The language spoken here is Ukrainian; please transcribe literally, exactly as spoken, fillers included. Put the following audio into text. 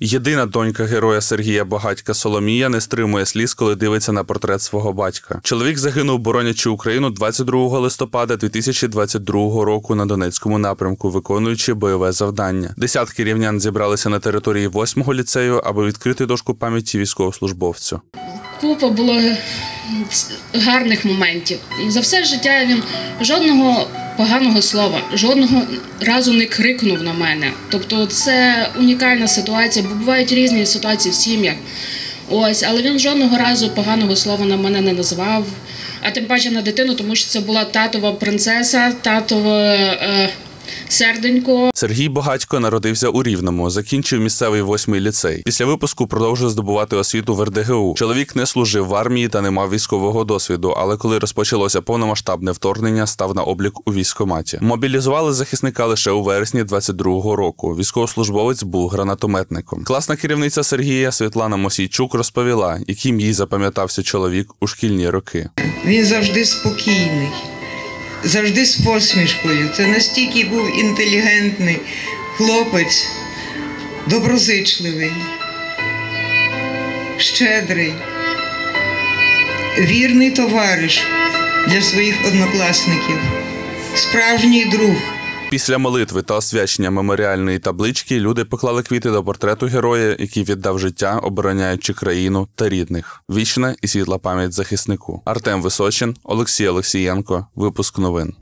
Єдина донька героя Сергія Багатька Соломія не стримує сліз, коли дивиться на портрет свого батька. Чоловік загинув, боронячи Україну двадцять другого листопада дві тисячі двадцять другого року на Донецькому напрямку, виконуючи бойове завдання. Десятки рівнян зібралися на території восьмого ліцею, аби відкрити дошку пам'яті військовослужбовцю. Купа було гарних моментів. За все життя він жодного поганого слова, жодного разу не крикнув на мене. Тобто це унікальна ситуація, бо бувають різні ситуації в сім'ях. Ось, але він жодного разу поганого слова на мене не назвав, а тим паче на дитину, тому що це була татова принцеса, татове е, серденько. Сергій Багатько народився у Рівному, закінчив місцевий восьмий ліцей. Після випуску продовжив здобувати освіту в ер де ге у. Чоловік не служив в армії та не мав військового досвіду, але коли розпочалося повномасштабне вторгнення, став на облік у військкоматі. Мобілізували захисника лише у вересні двадцять другого року. Військовослужбовець був гранатометником. Класна керівниця Сергія Світлана Мосійчук розповіла, яким їй запам'ятався чоловік у шкільні роки. Він завжди спокійний. Завжди з посмішкою. Це настільки був інтелігентний хлопець, доброзичливий, щедрий, вірний товариш для своїх однокласників, справжній друг. Після молитви та освячення меморіальної таблички люди поклали квіти до портрету героя, який віддав життя, обороняючи країну та рідних. Вічна і світла пам'ять захиснику. Артем Височин, Олексій Олексієнко. Випуск новин.